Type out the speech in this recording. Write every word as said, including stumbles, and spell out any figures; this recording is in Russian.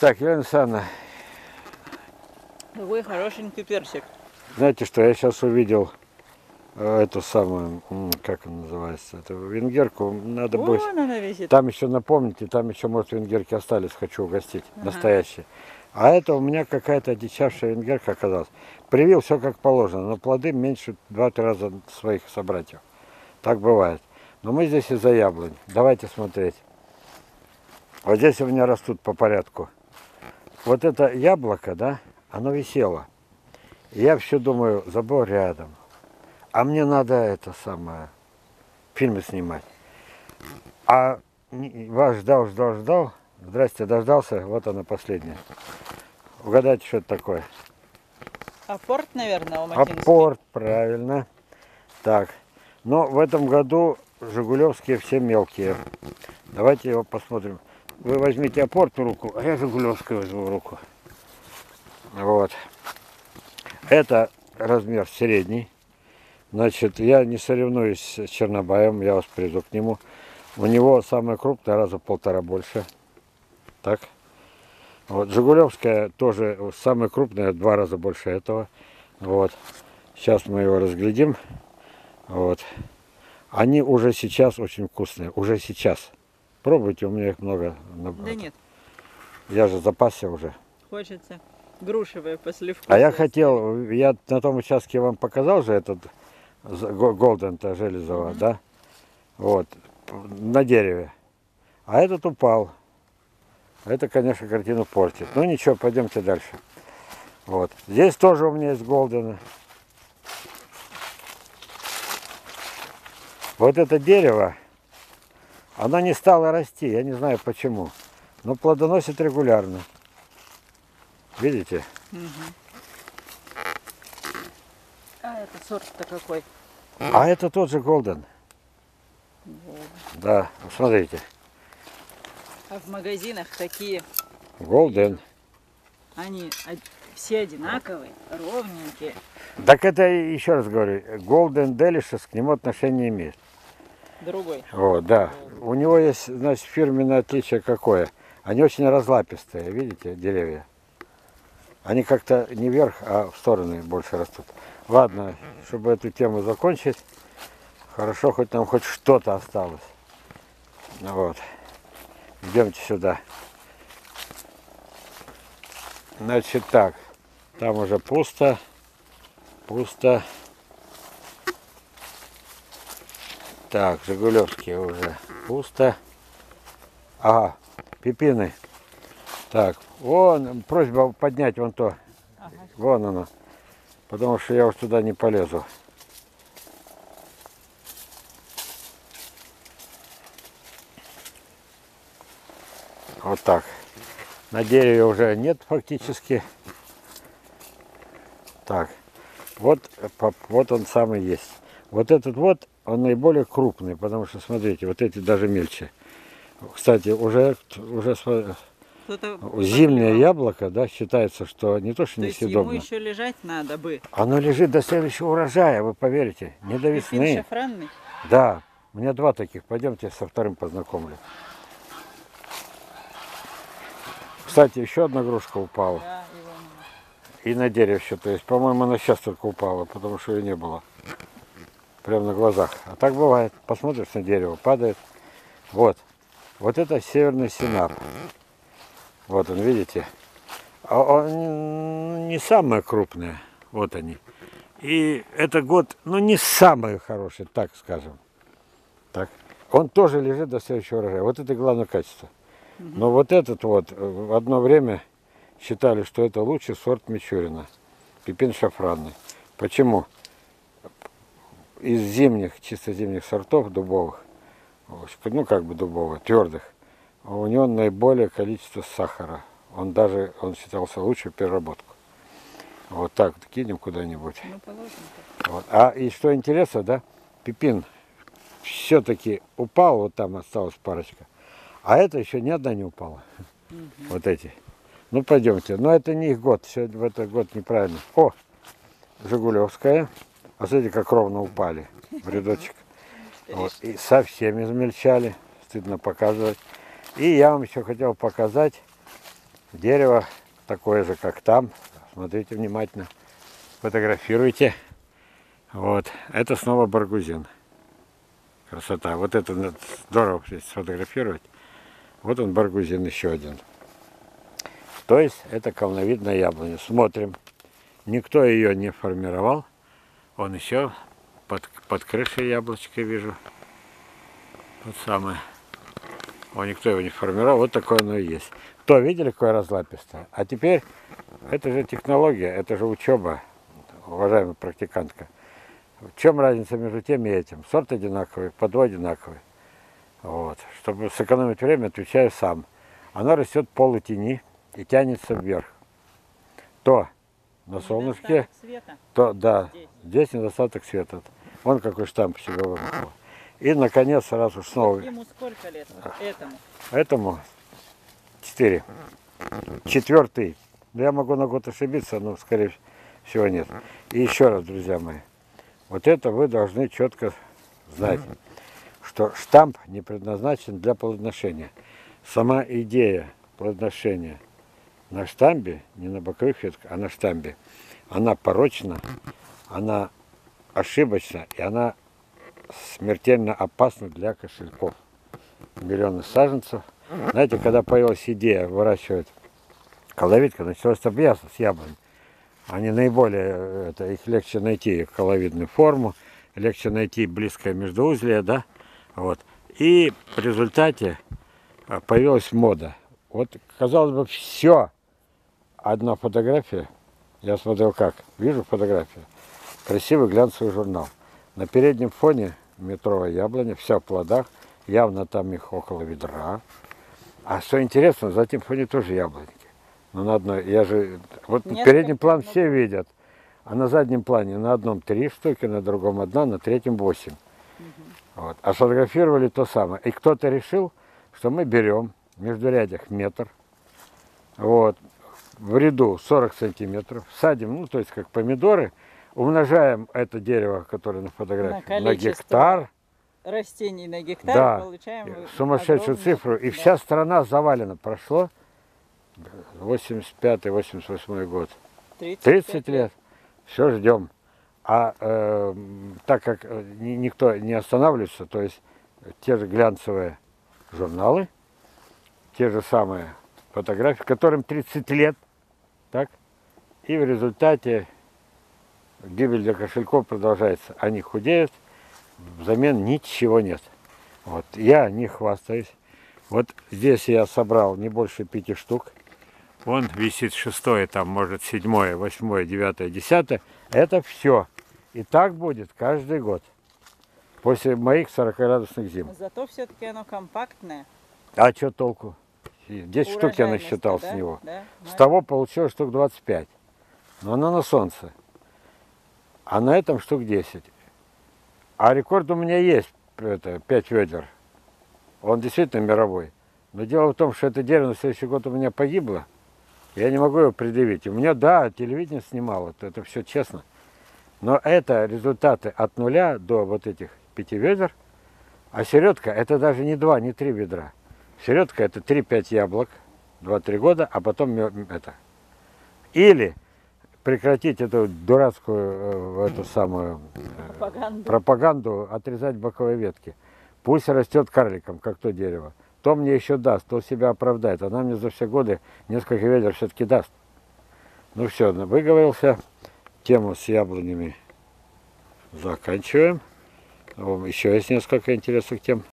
Так, Елена Александровна, Какой хорошенький персик. знаете что, я сейчас увидел э, эту самую, м, как она называется, эту венгерку, надо будет, Вон она висит. там еще напомните, там еще, может, венгерки остались, хочу угостить, Ага. настоящие. А это у меня какая-то одичавшая венгерка оказалась. Привил все как положено, но плоды меньше два-три раза своих собратьев. Так бывает. Но мы здесь из-за яблонь. Давайте смотреть. Вот здесь у меня растут по порядку. Вот это яблоко, да, оно висело. И я все думаю, забор рядом. А мне надо это самое, фильмы снимать. А не- вас ждал, ждал, ждал. Здрасте, дождался. Вот она последняя. Угадайте, что это такое? Апорт, наверное, алматинский. Апорт, правильно. Так, но в этом году жигулевские все мелкие. Давайте его посмотрим. Вы возьмите апорт в руку, а я жигулевскую возьму в руку. Вот. Это размер средний. Значит, я не соревнуюсь с Чернобаем, я вас приду к нему. У него самая крупная, раза в полтора больше. Так. Вот. Жигулевская тоже самая крупная, в два раза больше этого. Вот. Сейчас мы его разглядим. Вот. Они уже сейчас очень вкусные. Уже сейчас. Пробуйте, у меня их много. Да нет, Я же запасся уже. хочется грушевое послевкусие. А я хотел, я на том участке вам показал же этот Голден-то Железова, Мгм. да? Вот, на дереве. А этот упал. Это, конечно, картину портит. Ну ничего, пойдемте дальше. Вот. Здесь тоже у меня есть Голдены. Вот это дерево, оно не стало расти, я не знаю почему. Но плодоносит регулярно. Видите? Мгм. А это сорт-то какой? А это тот же Голден. Вот. Да, смотрите. А в магазинах такие, Голден. они од- все одинаковые, ровненькие. Так это, еще раз говорю, Golden Delicious к нему отношения не имеет. Другой. Вот, да. У него есть, значит, фирменное отличие какое. Они очень разлапистые, видите, деревья. Они как-то не вверх, а в стороны больше растут. Ладно, чтобы эту тему закончить, хорошо, хоть нам хоть что-то осталось. Вот. Идемте сюда. Значит так, там уже пусто, пусто. Так, Жигулевские уже пусто. Ага, пепины. Так, вон, просьба поднять вон то. Ага. Вон оно. Потому что я уж туда не полезу. Вот так. На дереве уже нет фактически. Так, вот, вот он самый есть. Вот этот вот, он наиболее крупный, потому что, смотрите, вот эти даже мельче. Кстати, уже, уже Кто-то зимнее поклевал. яблоко, да, считается, что не то, что То есть несъедобно. ему еще лежать надо бы. Оно лежит до следующего урожая, вы поверите, не до Пепин весны. шафранный. Да, у меня два таких, пойдемте со вторым познакомлю. Кстати, еще одна грушка упала. Да, и вон. И на дереве еще, то есть, по-моему, она сейчас только упала, потому что ее не было. Прямо на глазах. А так бывает. Посмотришь на дерево, падает. Вот. Вот это северный синап. Вот он, видите? А он не самые крупные. Вот они. И это год, ну, не самый хороший, так скажем. Так. Он тоже лежит до следующего урожая. Вот это главное качество. Но вот этот вот, в одно время считали, что это лучший сорт Мичурина. Пепин шафранный. Почему? Из зимних, чисто зимних сортов дубовых, ну как бы дубовых, твердых, у него наиболее количество сахара. Он даже, он считался лучше в переработку. Вот так вот кинем куда-нибудь. Ну, положим. Вот. А и что интересно, да, пепин все-таки упал, вот там осталась парочка, а это еще ни одна не упала. Угу. Вот эти. Ну пойдемте, но это не их год, сегодня в этот год неправильно. О, Жигулевская. А смотрите, как ровно упали в рядочек. Вот. И совсем измельчали. Стыдно показывать. И я вам еще хотел показать Дерево такое же, как там. Смотрите внимательно. Фотографируйте. Вот. Это снова баргузин. Красота. Вот это надо здорово сфотографировать. Вот он, баргузин, еще один. То есть это колоновидная яблоня. Смотрим. Никто ее не формировал. Он еще под, под крышей яблочко вижу. Вот самое. О, никто его не формировал. Вот такое оно и есть. Кто видели, какое разлапистое? А теперь, это же технология, это же учеба, уважаемая практикантка. В чем разница между тем и этим? Сорт одинаковый, подвой одинаковый. Вот. Чтобы сэкономить время, отвечаю сам. Оно растет в полутени и тянется вверх. То на солнышке, Света. то да, Здесь. здесь недостаток света. Вон какой штамп себе вымахал. И наконец сразу снова Ему сколько лет? Вот этому. этому четыре. Четвертый. Я могу на год ошибиться, но скорее всего нет. И еще раз, друзья мои, вот это вы должны четко знать, что штамп не предназначен для плодоношения. Сама идея плодоношения на штамбе, не на боковых ветках, а на штамбе, она порочна, она ошибочна, и она смертельно опасна для кошельков. Миллионы саженцев. Знаете, когда появилась идея выращивать коловидка, началось это ясно с яблонь. Они наиболее, это, их легче найти коловидную форму, легче найти близкое междуузлие, да, вот. И в результате появилась мода. Вот, казалось бы, все. Одна фотография, я смотрел как, вижу фотографию, красивый глянцевый журнал. На переднем фоне метровая яблоня, вся в плодах, явно там их около ведра. А что интересно, за этим фоне тоже яблоньки. Но на одной, я же, вот Несколько передний план много. все видят, а на заднем плане на одном три штуки, на другом одна, на третьем восемь. Угу. Вот. А сфотографировали то самое. И кто-то решил, что мы берем в междурядях метр, вот, в ряду сорок сантиметров, садим, ну то есть как помидоры, умножаем это дерево, которое на фотографии, На на, количество гектар, растений на гектар, да, получаем сумасшедшую огромную- цифру, и да. вся страна завалена. Прошло восемьдесят пятый — восемьдесят восьмой год, тридцать тридцать лет, все ждем. А э, так как э, ни- никто не останавливается, то есть те же глянцевые журналы, те же самые фотографии, которым тридцать лет, так, и в результате гибель для кошельков продолжается. Они худеют, взамен ничего нет. Вот. Я не хвастаюсь. Вот здесь я собрал не больше пяти штук. Вон висит шестое, там может седьмое, восьмое, девятое, десятое. Это все. И так будет каждый год. После моих сорокаградусных зим. Зато все-таки оно компактное. А что толку? десять штук я Урожайность, насчитал да? с него. Да? С того получилось штук двадцать пять. Но оно на солнце. А на этом штук десять. А рекорд у меня есть, это, пять ведер. Он действительно мировой. Но дело в том, что это дерево на следующий год у меня погибло. Я не могу его предъявить. У меня, да, телевидение снимало, это, это все честно. Но это результаты от нуля до вот этих пяти ведер. А середка это даже не два, не три ведра. Середка это три-пять яблок, два-три года, а потом это. Или прекратить эту дурацкую, эту самую Пропаганду. пропаганду, отрезать боковые ветки. Пусть растет карликом, как то дерево. То мне еще даст, то себя оправдает. Она мне за все годы несколько ведер все-таки даст. Ну все, выговорился. Тему с яблонями заканчиваем. Еще есть несколько интересных тем.